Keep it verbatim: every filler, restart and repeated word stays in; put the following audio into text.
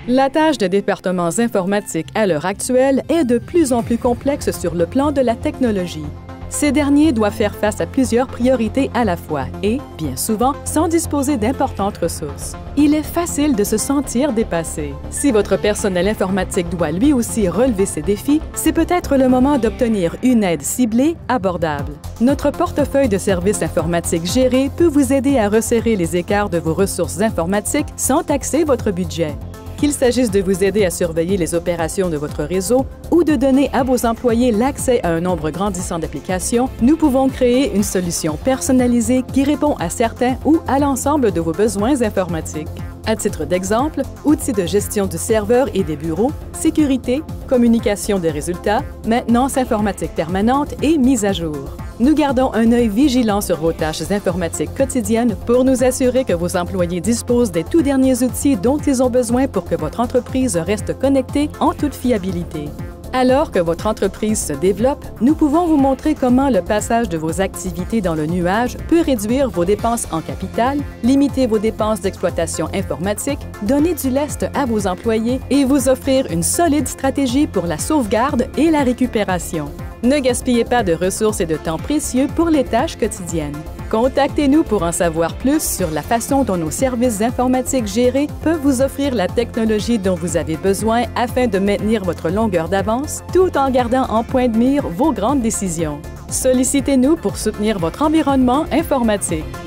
La tâche de départements informatiques à l'heure actuelle est de plus en plus complexe sur le plan de la technologie. Ces derniers doivent faire face à plusieurs priorités à la fois et, bien souvent, sans disposer d'importantes ressources. Il est facile de se sentir dépassé. Si votre personnel informatique doit lui aussi relever ces défis, c'est peut-être le moment d'obtenir une aide ciblée, abordable. Notre portefeuille de services informatiques gérés peut vous aider à resserrer les écarts de vos ressources informatiques sans taxer votre budget. Qu'il s'agisse de vous aider à surveiller les opérations de votre réseau ou de donner à vos employés l'accès à un nombre grandissant d'applications, nous pouvons créer une solution personnalisée qui répond à certains ou à l'ensemble de vos besoins informatiques. À titre d'exemple, outils de gestion du serveur et des bureaux, sécurité, communication des résultats, maintenance informatique permanente et mise à jour. Nous gardons un œil vigilant sur vos tâches informatiques quotidiennes pour nous assurer que vos employés disposent des tout derniers outils dont ils ont besoin pour que votre entreprise reste connectée en toute fiabilité. Alors que votre entreprise se développe, nous pouvons vous montrer comment le passage de vos activités dans le nuage peut réduire vos dépenses en capital, limiter vos dépenses d'exploitation informatique, donner du lest à vos employés et vous offrir une solide stratégie pour la sauvegarde et la récupération. Ne gaspillez pas de ressources et de temps précieux pour les tâches quotidiennes. Contactez-nous pour en savoir plus sur la façon dont nos services informatiques gérés peuvent vous offrir la technologie dont vous avez besoin afin de maintenir votre longueur d'avance tout en gardant en point de mire vos grandes décisions. Sollicitez-nous pour soutenir votre environnement informatique.